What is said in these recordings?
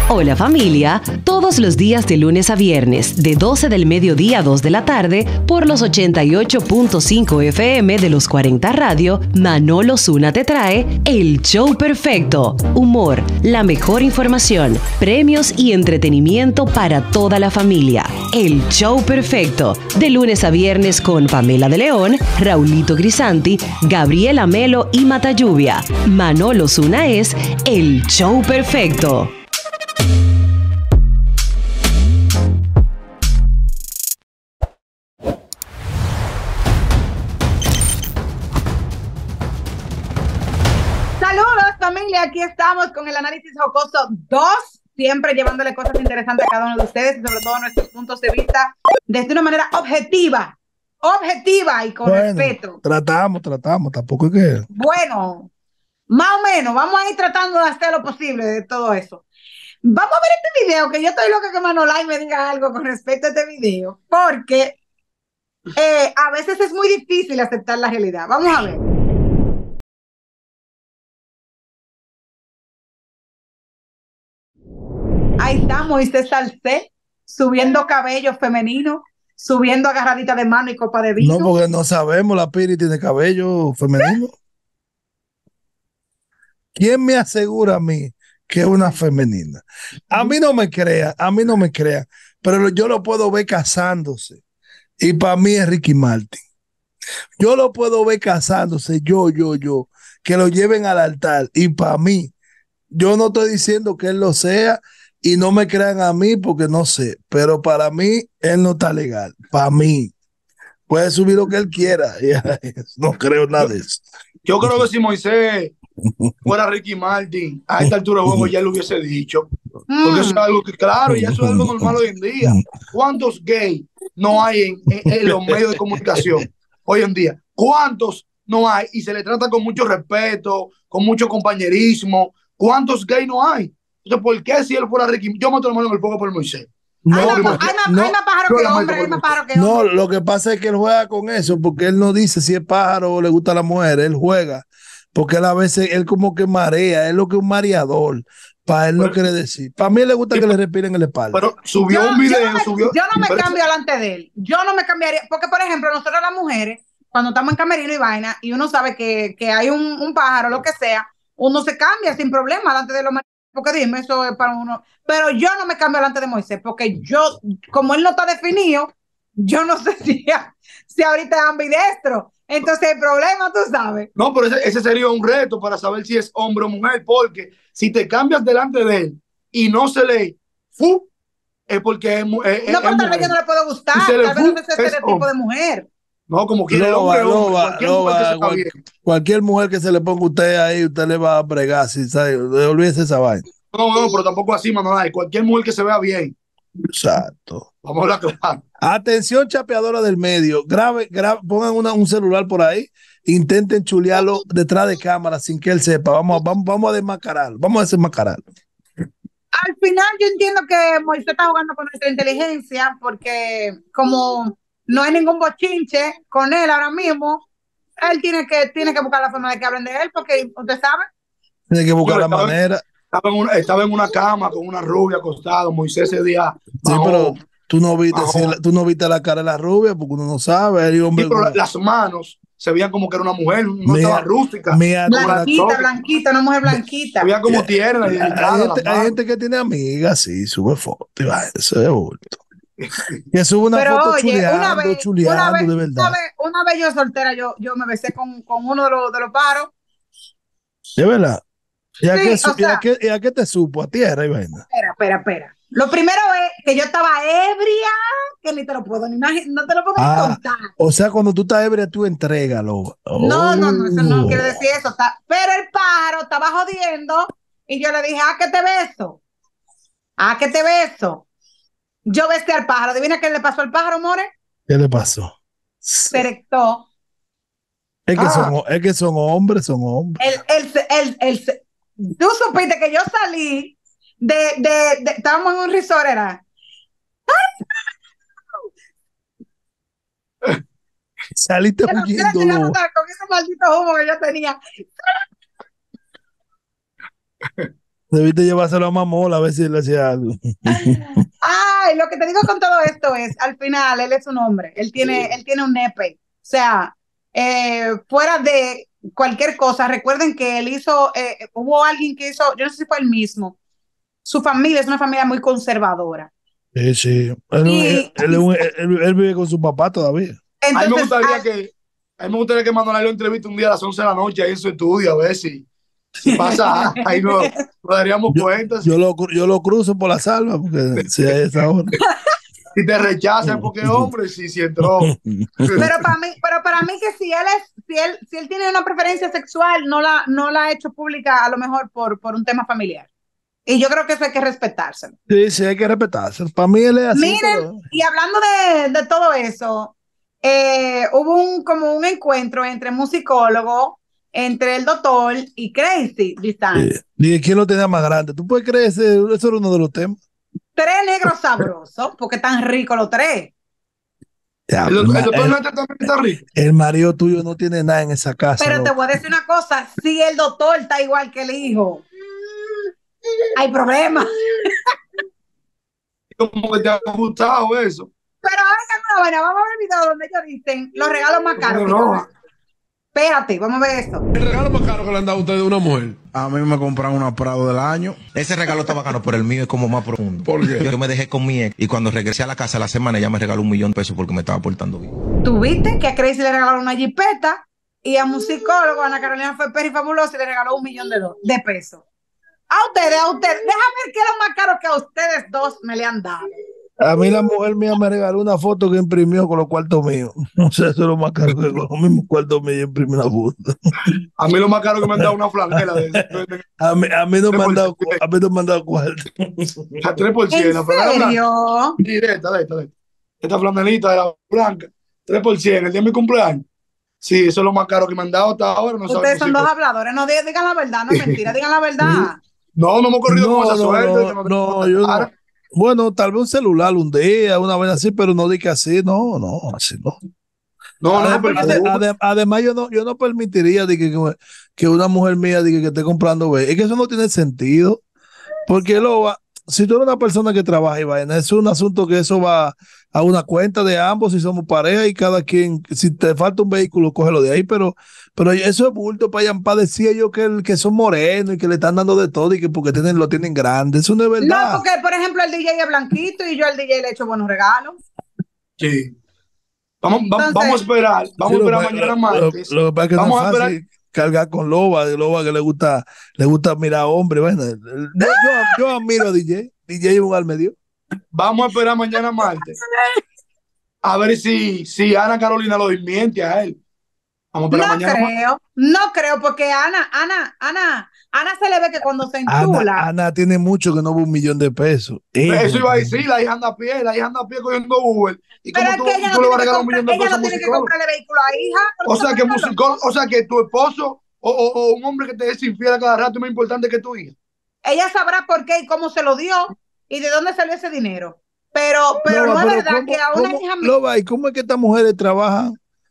Hola familia, todos los días de lunes a viernes, de 12 del mediodía a 2 de la tarde, por los 88.5 FM de los 40 Radio, Manolo Zuna te trae El Show Perfecto. Humor, la mejor información, premios y entretenimiento para toda la familia. El Show Perfecto, de lunes a viernes con Pamela de León, Raulito Grisanti, Gabriela Melo y Mata Lluvia. Manolo Zuna es El Show Perfecto. Familia, aquí estamos con el análisis jocoso 2, siempre llevándole cosas interesantes a cada uno de ustedes y sobre todo nuestros puntos de vista desde una manera objetiva y con respeto. Tratamos, tampoco es que... Bueno, más o menos, vamos a ir tratando de hacer lo posible de todo eso. Vamos a ver este video, que yo estoy loca que Manolay me diga algo con respecto a este video, porque a veces es muy difícil aceptar la realidad. Vamos a ver. Ahí está Moisés Salcé, subiendo cabello femenino, subiendo agarradita de mano y copa de vino. No, porque no sabemos, la Piri tiene cabello femenino. ¿Quién me asegura a mí que es una femenina? A mí no me crea, pero yo lo puedo ver casándose. Y para mí es Ricky Martin. Yo lo puedo ver casándose, yo, que lo lleven al altar. Y para mí, yo no estoy diciendo que él lo sea, y no me crean a mí porque no sé, pero para mí él no está legal. Para mí puede subir lo que él quiera. No creo nada de eso. Yo creo que si Moisés fuera Ricky Martin, a esta altura de juego ya lo hubiese dicho. Porque eso es algo que, claro, y eso es algo normal hoy en día. ¿Cuántos gays no hay en los medios de comunicación hoy en día? ¿Cuántos no hay? Y se le trata con mucho respeto, con mucho compañerismo. ¿Cuántos gays no hay? Entonces, ¿por qué si él fuera Ricky? Yo meto la mano en el fuego por Moisés. No, hay más pájaro que hombre, hay más pájaro que hombre. No, lo que pasa es que él juega con eso, porque él no dice si es pájaro o le gusta a la mujer, él juega, porque él a veces, él como que marea, es lo que es un mareador, para él no quiere decir. Para mí le gusta que le respiren en la espalda. Pero subió un video, yo no me cambio delante de él, yo no me cambiaría, porque por ejemplo, nosotros las mujeres, cuando estamos en camerino y vaina, y uno sabe que hay un pájaro, lo que sea, uno se cambia sin problema delante de los maridos. Porque dime, eso es para uno. Pero yo no me cambio delante de Moisés, porque yo, como él no está definido, yo no sé si ahorita es ambidestro. Entonces el problema, tú sabes. No, pero ese sería un reto para saber si es hombre o mujer, porque si te cambias delante de él y no se le es porque es no, pero tal vez yo no le puedo gustar, si tal vez no es ese tipo de mujer. No, como quiere el hombre, cualquier mujer que se le ponga usted ahí, usted le va a bregar, si sabe, olvídese esa vaina. No, pero tampoco así, Manuel. Cualquier mujer que se vea bien. Exacto. Vamos a hablar claro. Atención, chapeadora del medio. Pongan un celular por ahí, intenten chulearlo detrás de cámara sin que él sepa. Vamos a desmascararlo. Vamos a desenmascararlo. Al final yo entiendo que Moisés está jugando con nuestra inteligencia, porque como no hay ningún bochinche con él ahora mismo, él tiene que buscar la forma de que hablen de él, porque usted sabe. Tiene que buscar la manera. Estaba en una cama con una rubia acostado. Moisés ese día. Sí, pero tú no viste la cara de la rubia, porque uno no sabe. Sí, pero las manos se veían como que era una mujer, no estaba rústica. Blanquita, una mujer blanquita. Se veía como tierna. Hay gente que tiene amigas, sí, sube fotos y va, eso es bulto. Que sube una pero foto oye, chuleando, de verdad. Una vez yo soltera, yo me besé con uno de los paros. De verdad. ¿Y a qué te supo? ¿A tierra y vaina? Espera. Lo primero es que yo estaba ebria, que ni te lo puedo ni imaginar, no te lo puedo contar. O sea, cuando tú estás ebria, tú entrégalo. No, eso no quiere decir eso. Pero el pájaro estaba jodiendo y yo le dije, ¿qué te beso? ¿Qué te beso? Yo besé al pájaro. ¿Adivina qué le pasó al pájaro, more? ¿Qué le pasó? Se erectó. Es que son hombres. Tú supiste que yo salí estábamos en un resort, era. Saliste huyendo. Con ese maldito humo que yo tenía. Debiste llevárselo a Mamola a ver si le hacía algo. Ay, lo que te digo con todo esto es, al final, él es un hombre, él tiene un nepe. O sea, fuera de cualquier cosa, recuerden que él hizo, hubo alguien que hizo, yo no sé si fue él mismo, su familia es una familia muy conservadora. Sí, sí. Y Él vive con su papá todavía. A mí me entonces, gustaría que, a mí me gustaría que Manuel lo entreviste un día a las 11 de la noche ahí en su estudio, a ver si pasa, ahí nos daríamos Yo, cuenta. yo lo cruzo por la salva, porque si a esa hora. Si te rechazan, porque hombre, si entró. pero para mí que si él tiene una preferencia sexual, no la ha hecho pública a lo mejor por un tema familiar. Y yo creo que eso hay que respetárselo. Sí, sí, hay que respetarse. Para mí él es así, Miren, pero y hablando de todo eso, hubo como un encuentro entre musicólogo, entre el doctor y Crazy Design. dije, ¿quién lo tenía más grande? ¿Tú puedes creer? Eso era uno de los temas. Tres negros sabrosos, porque están ricos los tres. Ya, El doctor Nate también está rico. el marido tuyo no tiene nada en esa casa, Pero te loco. voy a decir una cosa, si el doctor está igual que el hijo, hay problemas. Como que te ha gustado eso. Pero ahora bueno, vamos a ver el video donde ellos dicen los regalos más caros. No. Espérate, vamos a ver esto. El regalo más caro que le han dado a ustedes de una mujer. A mí me compraron una Prado del año. Ese regalo está bacano, pero el mío es como más profundo. ¿Por qué? Yo me dejé con mi ex y cuando regresé a la casa la semana ella me regaló $1,000,000 porque me estaba portando bien. Tuviste que a Crazy le regalaron una jipeta y a musicólogo Ana Carolina fue perry fabulosa y le regaló $1,000,000 de pesos. Déjame ver qué es lo más caro que a ustedes dos me le han dado. A mí la mujer mía me regaló una foto que imprimió con los cuartos míos. O sea, eso es lo más caro que con los mismos cuartos míos imprimió una foto. A mí lo más caro que me han dado una flanela A mí no me han dado, a mí no me han dado cuarto. a 3%. ¿En La flanela blanca. serio? Sí, de esta. Esta flanelita de la blanca. 3%, el día de mi cumpleaños. Sí, eso es lo más caro que me han dado hasta ahora. No Ustedes son saben dos habladores, no digan la verdad, no es mentira, digan la verdad. No hemos corrido con esa suerte. No, yo no. Bueno, tal vez un celular un día, una vez así, pero no diga así, no, así no. No, pero Además, yo no permitiría de que una mujer mía diga que esté comprando B. Es que eso no tiene sentido. Porque si tú eres una persona que trabaja y vaina, es un asunto que eso va a una cuenta de ambos si somos pareja y cada quien, si te falta un vehículo, cógelo de ahí, pero eso es bulto para decir ellos que son morenos y que le están dando de todo y que porque lo tienen grande. Eso no es verdad. No, porque por ejemplo el DJ es blanquito y yo al DJ le he hecho buenos regalos. sí. Vamos a esperar. Vamos a esperar mañana martes. Lo que pasa es que no es fácil cargar con Loba que le gusta mirar hombre. Bueno, yo admiro a DJ. DJ es un almedio. Vamos a esperar mañana martes. A ver si Ana Carolina lo desmiente a él. Vamos a esperar mañana. No creo, porque Ana se le ve que cuando se enchula. Ana tiene mucho que no ve $1,000,000. Eso iba a decir, la hija anda a pie cogiendo Uber. ¿Y pero cómo es que ella tú no le vas a regalar tiene $1,000,000 ella no tiene que comprarle vehículo a hija. O sea que tu esposo o un hombre que te es infiel a cada rato es más importante que tu hija. Ella sabrá por qué y cómo se lo dio y de dónde salió ese dinero. Pero no es verdad que a una hija Loba, ¿y cómo es que estas mujeres trabajan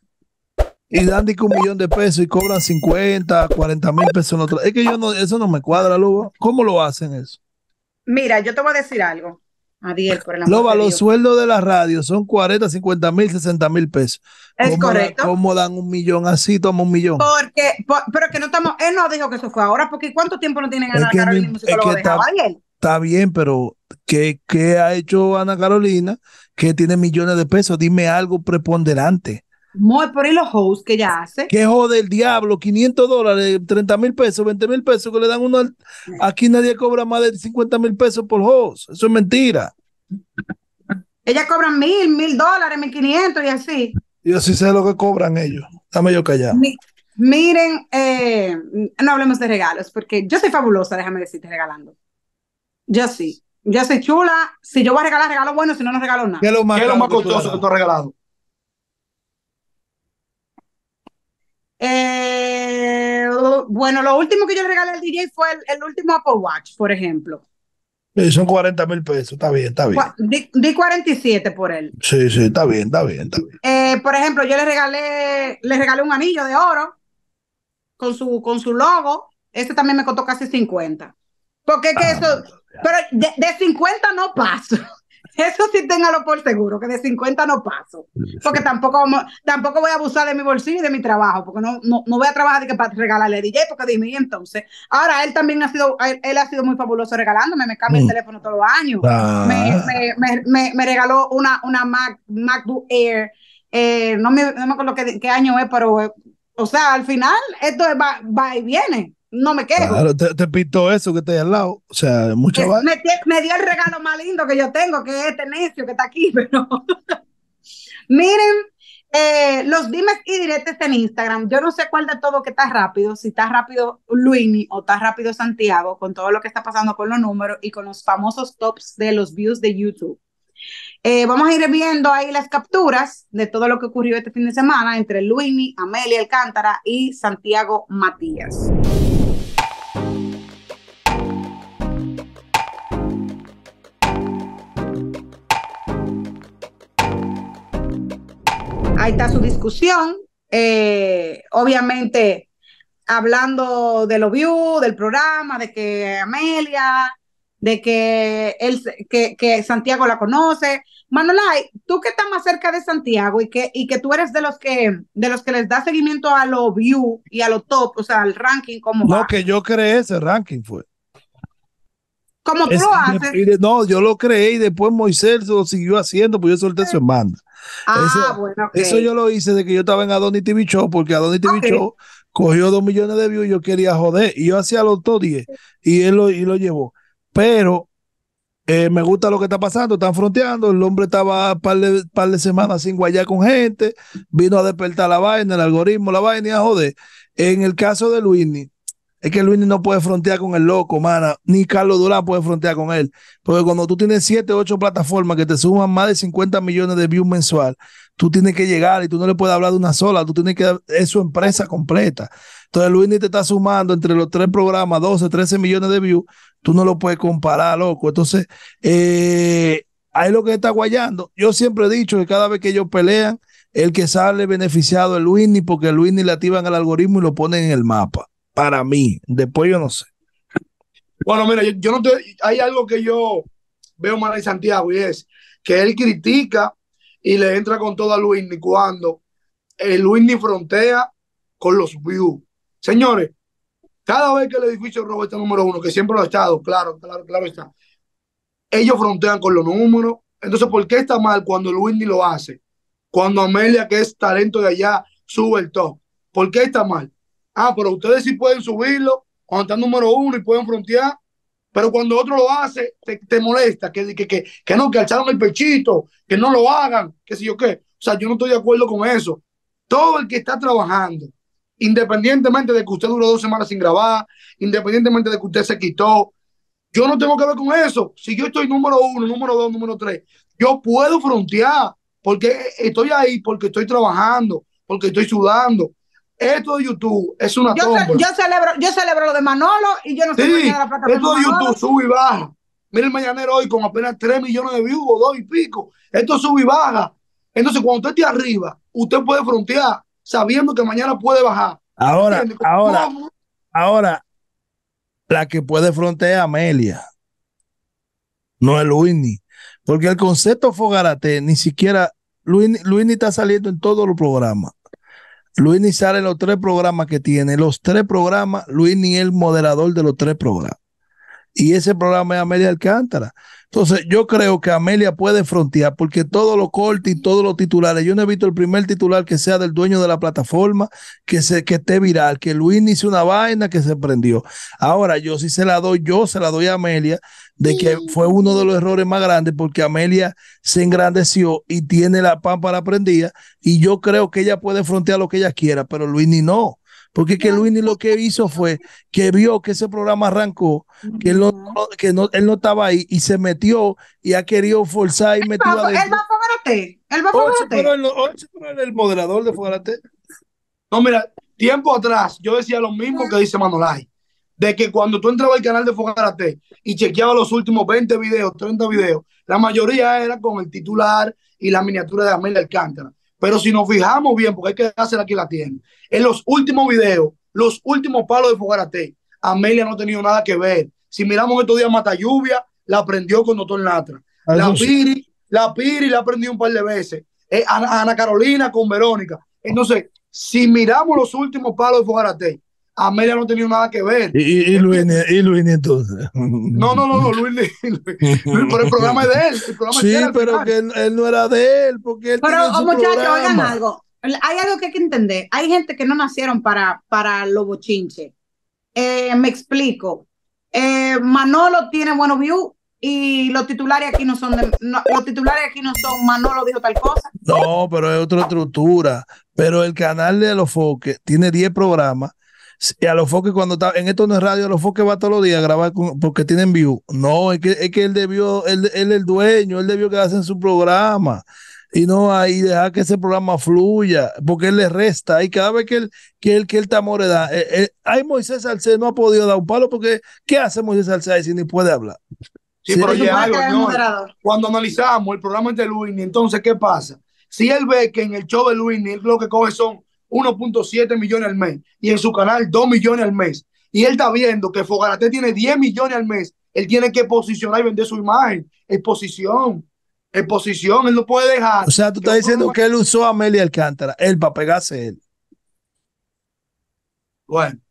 y dan $1,000,000 y cobran 50, 40,000 pesos en otro? Es que eso no me cuadra, Loba. ¿Cómo lo hacen eso? Mira, yo te voy a decir algo. Adiel, por el amor Loba, de los Dios. sueldos de la radio son 40, 50,000, 60,000 pesos. Es correcto. ¿Cómo dan 1,000,000 así? Toma 1,000,000. Pero que no estamos, él no dijo que eso fue ahora, porque ¿cuánto tiempo no tienen Ana que Carolina y musicólogo dejado Adiel? Está bien, pero ¿qué ha hecho Ana Carolina que tiene millones de pesos? Dime algo preponderante. Muy por ahí los hosts que ella hace. ¿Qué jode el diablo? $500, 30,000 pesos, 20,000 pesos que le dan uno. Aquí nadie cobra más de 50,000 pesos por host. Eso es mentira. Ella cobra $1,000, $1,000, 1,500 y así. Yo sí sé lo que cobran ellos. Dame yo callado. Miren, no hablemos de regalos, porque yo soy fabulosa, déjame decirte, regalando. Yo sí. Yo soy chula. Si yo voy a regalar, regalo bueno, si no, no regalo nada. ¿Qué es lo más costoso que tú has regalado? Bueno, lo último que yo le regalé al DJ fue el último Apple Watch, por ejemplo. Son 40,000 pesos. Está bien. Di 47 por él. Sí, está bien. Por ejemplo, yo le regalé un anillo de oro con su logo. Este también me costó casi 50. Porque es que eso, pero de 50 no paso. Eso sí téngalo por seguro, que de 50 no paso. Porque tampoco voy a abusar de mi bolsillo y de mi trabajo, porque no voy a trabajar de que para regalarle DJ, porque dime, y entonces. Ahora, él también él ha sido muy fabuloso regalándome, me cambia el teléfono todos los años. Me regaló una MacBook Air, no me acuerdo qué año es, pero, o sea, al final, esto va y viene. No me quejo. Claro, te pintó eso que está ahí al lado. O sea, mucha vaina. Me dio el regalo más lindo que yo tengo, que es este necio que está aquí, pero miren, los dimes y diretes en Instagram. Yo no sé cuál de todo que está rápido, si está rápido Luini o está rápido Santiago, con todo lo que está pasando con los números y con los famosos tops de los views de YouTube. Vamos a ir viendo ahí las capturas de todo lo que ocurrió este fin de semana entre Luini, Amelia Alcántara y Santiago Matías. Ahí está su discusión, obviamente hablando de los views, del programa, de que Amelia, de que Santiago la conoce. Manolay, tú que estás más cerca de Santiago y que tú eres de los que les da seguimiento a los views y a los top, o sea, al ranking, ¿cómo va? No, que yo creé ese ranking fue. ¿Cómo tú lo haces? No, yo lo creé y después Moisés lo siguió haciendo, pues yo solté su hermana. Bueno, okay. Eso yo lo hice de que yo estaba en Adoni TV Show, porque Adoni TV Show cogió 2 millones de views y yo quería joder, y yo hacía los top 10 y él lo llevó. Pero me gusta lo que está pasando, están fronteando, el hombre estaba par de semanas sin guayar con gente, vino a despertar la vaina, el algoritmo, la vaina y a joder. En el caso de Luini, es que Luini no puede frontear con el loco, mana, ni Carlos Durán puede frontear con él, porque cuando tú tienes 7, 8 plataformas que te suman más de 50 millones de views mensual, tú tienes que llegar y tú no le puedes hablar de una sola, tú tienes que, es su empresa completa. Entonces Luini te está sumando entre los 3 programas 12, 13 millones de views, tú no lo puedes comparar, loco. Entonces, ahí lo que está guayando. Yo siempre he dicho que cada vez que ellos pelean, el que sale beneficiado es Luini, porque Luini le activan el algoritmo y lo ponen en el mapa. Para mí, después yo no sé. Bueno, mira, yo no te, hay algo que yo veo mal en Santiago y es que él critica y le entra con todo a Luini cuando Luini frontea con los views. Señores, cada vez que el edificio robo está número 1, que siempre lo ha estado, claro está, ellos frontean con los números. Entonces, ¿por qué está mal cuando Luini lo hace? Cuando Amelia, que es talento de allá, sube el top. ¿Por qué está mal? Pero ustedes sí pueden subirlo cuando están número 1 y pueden frontear, pero cuando otro lo hace, te molesta, que no, que alzaron el pechito, que no lo hagan, que si yo qué. O sea, yo no estoy de acuerdo con eso. Todo el que está trabajando, independientemente de que usted duró 2 semanas sin grabar, independientemente de que usted se quitó, yo no tengo que ver con eso. Si yo estoy número 1, número 2, número 3, yo puedo frontear, porque estoy ahí, porque estoy trabajando, porque estoy sudando. Esto de YouTube es una tómbola. Yo celebro lo de Manolo y yo no sé de la plataforma. Esto de YouTube sube y baja. Mira el mañanero hoy con apenas 3 millones de views o 2 y pico. Esto sube y baja. Entonces, cuando usted esté arriba, usted puede frontear sabiendo que mañana puede bajar. Ahora, la que puede frontear es Amelia, no es Luini. Porque el concepto Fogarate, ni siquiera Luini está saliendo en todos los programas. Luini sale en los 3 programas que tiene. Los 3 programas, Luini es el moderador de los 3 programas. Y ese programa es Amelia Alcántara. Entonces, yo creo que Amelia puede frontear porque todo lo corte y todos los titulares. Yo no he visto el primer titular que sea del dueño de la plataforma, que esté viral, que Luini hizo una vaina que se prendió. Ahora, yo se la doy a Amelia, de que fue uno de los errores más grandes porque Amelia se engrandeció y tiene la pámpara prendida y yo creo que ella puede frontear lo que ella quiera, pero Luini no. Porque que Luini lo que hizo fue que vio que ese programa arrancó, que él no estaba ahí y se metió y ha querido forzar y metió adentro. Él va a Fogarate. Él va a Fogarate. Pero el moderador de Fogarate. No, mira, tiempo atrás yo decía lo mismo que dice Manolay, de que cuando tú entrabas al canal de Fogarate y chequeabas los últimos 20 videos, 30 videos, la mayoría era con el titular y la miniatura de Amelia Alcántara. Pero si nos fijamos bien, porque hay que hacer aquí la tienda, en los últimos videos, los últimos palos de Fogarate, Amelia no ha tenido nada que ver. Si miramos estos días Mata Lluvia, la prendió con Doctor Natra. Eso La Piri la prendió un par de veces. Ana Carolina con Verónica. Entonces, si miramos los últimos palos de Fogarate, Amelia no tenía nada que ver. y Luis entonces. No, Luis, pero el programa es de él. El programa es de Sí, él pero que él no era de él, porque él Pero, tiene su muchachos, oigan programa. algo. Hay algo que hay que entender. Hay gente que no nacieron para los bochinches. Me explico. Manolo tiene buenos views y los titulares aquí no son los titulares aquí no son Manolo dijo tal cosa. No, pero es otra estructura. Pero el canal de Alofoque tiene 10 programas. Y Alofoque cuando está en esto no es radio, Alofoque va todos los días a grabar porque tienen view. No, es que él debió, él es el dueño, él debió quedarse en su programa. Y no ahí dejar que ese programa fluya, porque él le resta. Y cada vez que él está moreda, ay, Moisés Salcedo no ha podido dar un palo, porque ¿qué hace Moisés Salcedo si ni puede hablar? Sí, Sí, pero Se oye, supone algo, que es el señor. moderador. Cuando analizamos el programa de Luis, entonces, ¿qué pasa? Si él ve que en el show de Luis, lo que coge son 1.7 millones al mes y en su canal 2 millones al mes, y él está viendo que Fogarate tiene 10 millones al mes, él tiene que posicionar y vender su imagen. Exposición, él no puede dejar. O sea, tú estás diciendo que él usó a Amelia Alcántara, él para pegarse él. Bueno,